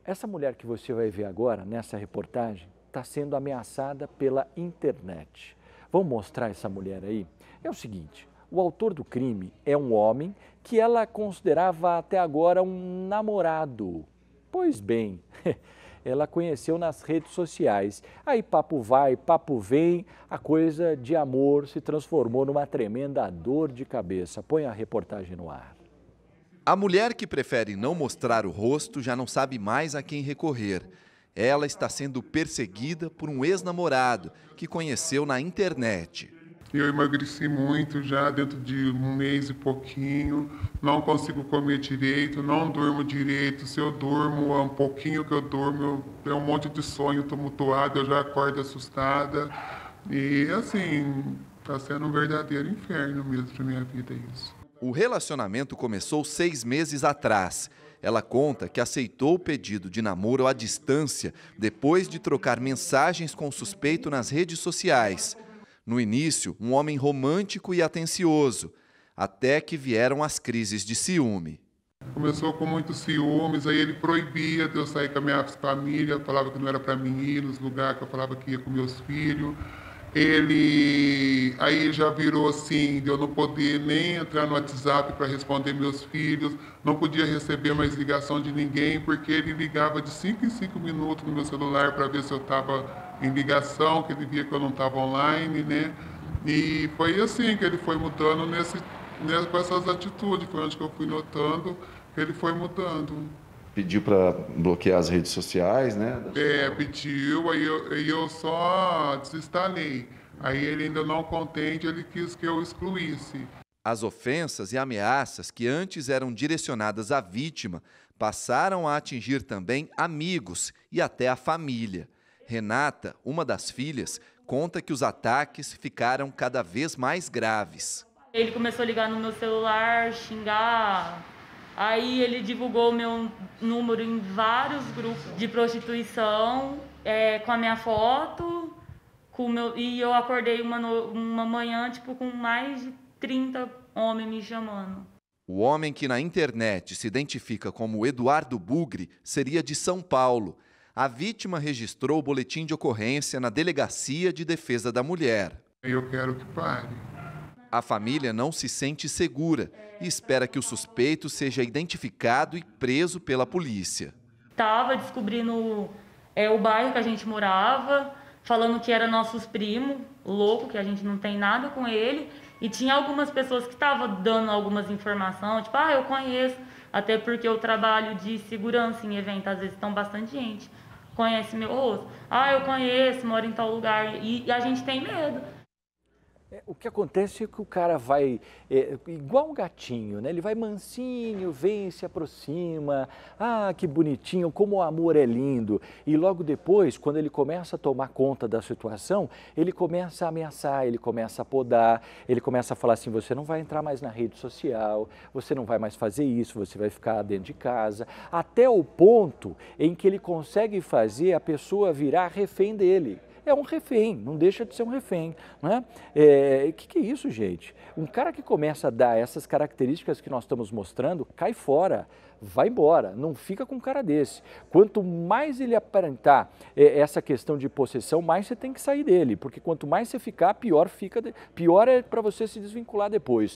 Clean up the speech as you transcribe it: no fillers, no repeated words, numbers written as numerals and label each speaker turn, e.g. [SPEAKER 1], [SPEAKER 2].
[SPEAKER 1] Essa mulher que você vai ver agora nessa reportagem está sendo ameaçada pela internet. Vamos mostrar essa mulher aí? É o seguinte, o autor do crime é um homem que ela considerava até agora um namorado. Pois bem, ela conheceu nas redes sociais. Aí papo vai, papo vem, a coisa de amor se transformou numa tremenda dor de cabeça. Põe a reportagem no ar.
[SPEAKER 2] A mulher que prefere não mostrar o rosto já não sabe mais a quem recorrer. Ela está sendo perseguida por um ex-namorado que conheceu na internet.
[SPEAKER 3] Eu emagreci muito já dentro de um mês e pouquinho, não consigo comer direito, não durmo direito. Se eu durmo, é um pouquinho que eu durmo, é um monte de sonho tumultuado, eu já acordo assustada. E assim, está sendo um verdadeiro inferno mesmo para minha vida isso.
[SPEAKER 2] O relacionamento começou 6 meses atrás. Ela conta que aceitou o pedido de namoro à distância depois de trocar mensagens com o suspeito nas redes sociais. No início, um homem romântico e atencioso, até que vieram as crises de ciúme.
[SPEAKER 3] Começou com muitos ciúmes, aí ele proibia de eu sair com a minha família, falava que não era para mim ir nos lugares, que eu falava que ia com meus filhos. Aí já virou assim, de eu não poder nem entrar no WhatsApp para responder meus filhos, não podia receber mais ligação de ninguém, porque ele ligava de 5 em 5 minutos no meu celular para ver se eu estava em ligação, que ele via que eu não estava online, né? E foi assim que ele foi mudando com essas atitudes, foi onde que eu fui notando que ele foi mudando.
[SPEAKER 4] Pediu para bloquear as redes sociais, né?
[SPEAKER 3] Pediu, aí eu só desinstalei. Aí ele ainda não contente, ele quis que eu excluísse.
[SPEAKER 2] As ofensas e ameaças que antes eram direcionadas à vítima passaram a atingir também amigos e até a família. Renata, uma das filhas, conta que os ataques ficaram cada vez mais graves.
[SPEAKER 5] Ele começou a ligar no meu celular, xingar. Aí ele divulgou o meu número em vários grupos de prostituição, com a minha foto, e eu acordei uma manhã com mais de 30 homens me chamando.
[SPEAKER 2] O homem que na internet se identifica como Eduardo Bugre seria de São Paulo. A vítima registrou o boletim de ocorrência na Delegacia de Defesa da Mulher.
[SPEAKER 3] Eu quero que pare.
[SPEAKER 2] A família não se sente segura e espera que o suspeito seja identificado e preso pela polícia.
[SPEAKER 5] Estava descobrindo o bairro que a gente morava, falando que era nossos primos, louco, que a gente não tem nada com ele. E tinha algumas pessoas que estavam dando algumas informações, tipo, eu conheço, até porque eu trabalho de segurança em evento, às vezes estão bastante gente, conhece meu rosto. Eu conheço, moro em tal lugar, e a gente tem medo.
[SPEAKER 1] O que acontece é que o cara vai, igual um gatinho, né? Ele vai mansinho, vem, se aproxima, que bonitinho, como o amor é lindo. E logo depois, quando ele começa a tomar conta da situação, ele começa a ameaçar, ele começa a podar, ele começa a falar assim, você não vai entrar mais na rede social, você não vai mais fazer isso, você vai ficar dentro de casa, até o ponto em que ele consegue fazer a pessoa virar refém dele. É um refém, não deixa de ser um refém, né? Que é isso, gente? Um cara que começa a dar essas características que nós estamos mostrando, cai fora, vai embora, não fica com um cara desse. Quanto mais ele aparentar essa questão de possessão, mais você tem que sair dele, porque quanto mais você ficar, pior é para você se desvincular depois.